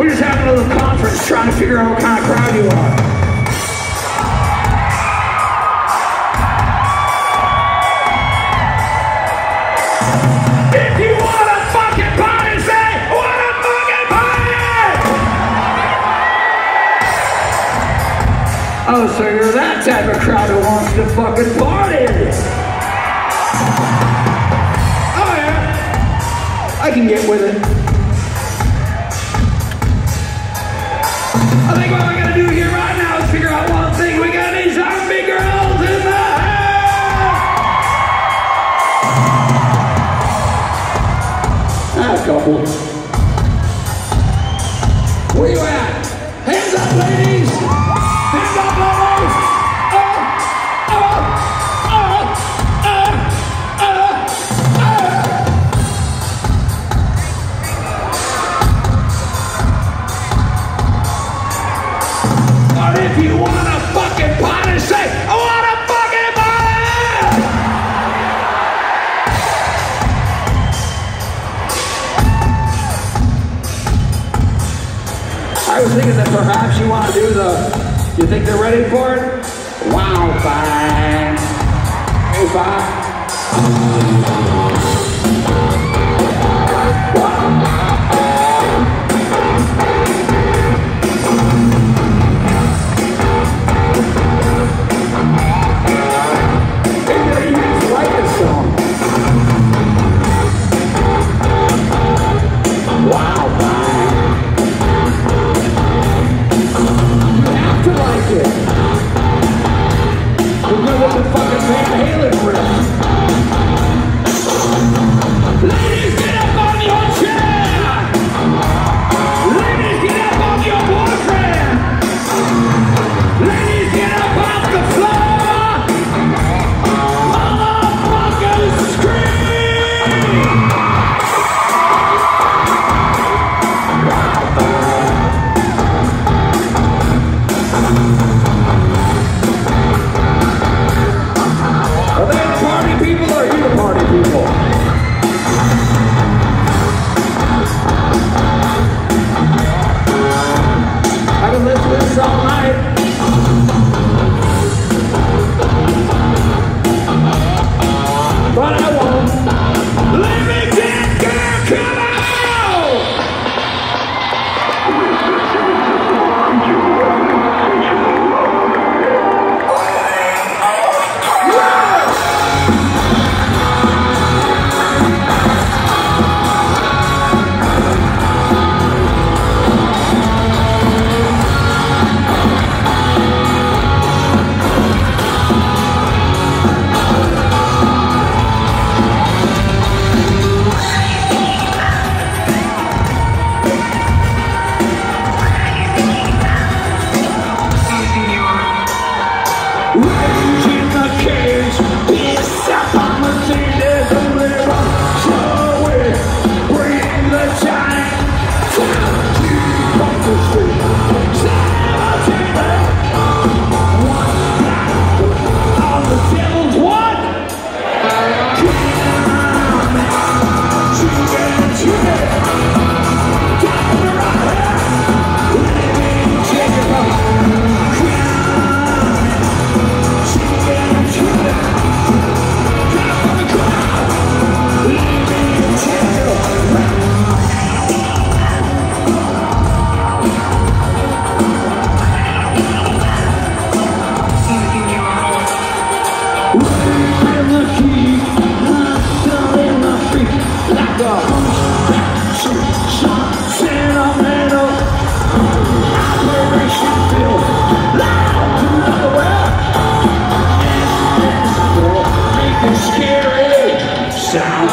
We're just having a little conference trying to figure out what kind of crowd you are. If you want a fucking party, say, what a fucking party! Oh, so you're that type of crowd who wants to fucking party. Oh yeah, I can get with it. I think what we're gonna do here right now is figure out one thing. We got these zombie girls in the house! A couple. Where you at? Hands up, ladies! Hands up, ladies! If you want a fucking party, say, I want a fucking party! I was thinking that perhaps you want to do you think they're ready for it? Wow, fine. Hey, fine. Sound